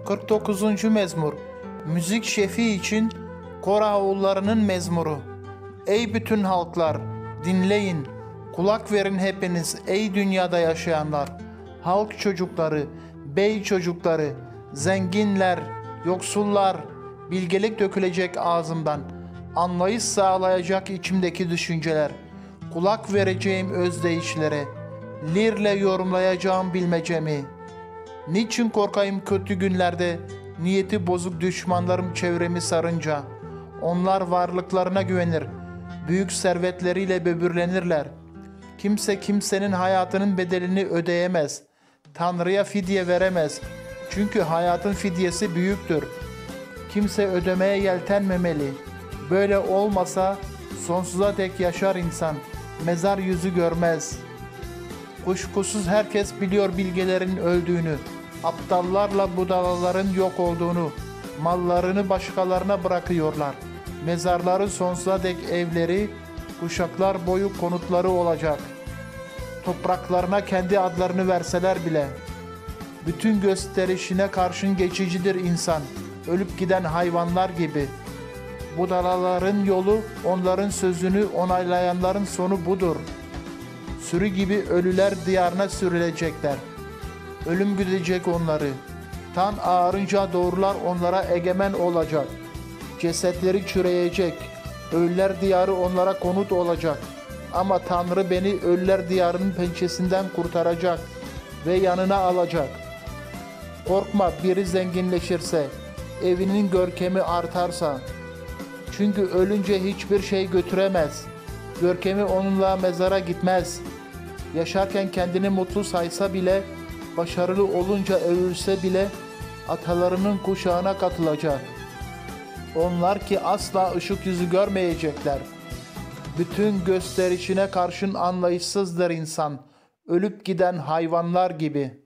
49. mezmur. Müzik şefi için Kora oğullarının mezmuru. Ey bütün halklar, dinleyin, kulak verin hepiniz ey dünyada yaşayanlar. Halk çocukları, bey çocukları, zenginler, yoksullar, bilgelik dökülecek ağzımdan. Anlayış sağlayacak içimdeki düşünceler. Kulak vereceğim özdeyişlere, lirle yorumlayacağım bilmecemi. Niçin korkayım kötü günlerde, niyeti bozuk düşmanlarım çevremi sarınca? Onlar varlıklarına güvenir, büyük servetleriyle böbürlenirler. Kimse kimsenin hayatının bedelini ödeyemez. Tanrı'ya fidye veremez. Çünkü hayatın fidyesi büyüktür. Kimse ödemeye yeltenmemeli. Böyle olmasa sonsuza dek yaşar insan, mezar yüzü görmez. Kuşkusuz herkes biliyor bilgelerin öldüğünü, aptallarla budalaların yok olduğunu, mallarını başkalarına bırakıyorlar. Mezarları sonsuza dek evleri, kuşaklar boyu konutları olacak. Topraklarına kendi adlarını verseler bile. Bütün gösterişine karşın geçicidir insan, ölüp giden hayvanlar gibi. Budalaların yolu, onların sözünü onaylayanların sonu budur. Sürü gibi ölüler diyarına sürülecekler. Ölüm güdecek onları. Tan ağarınca doğrular onlara egemen olacak. Cesetleri çürüyecek. Ölüler diyarı onlara konut olacak. Ama Tanrı beni ölüler diyarının pençesinden kurtaracak ve yanına alacak. Korkma, biri zenginleşirse, evinin görkemi artarsa. Çünkü ölünce hiçbir şey götüremez. Görkemi onunla mezara gitmez. Yaşarken kendini mutlu saysa bile, başarılı olunca övülse bile atalarının kuşağına katılacak. Onlar ki asla ışık yüzü görmeyecekler. Bütün gösterişine karşın anlayışsızdır insan, ölüp giden hayvanlar gibi.''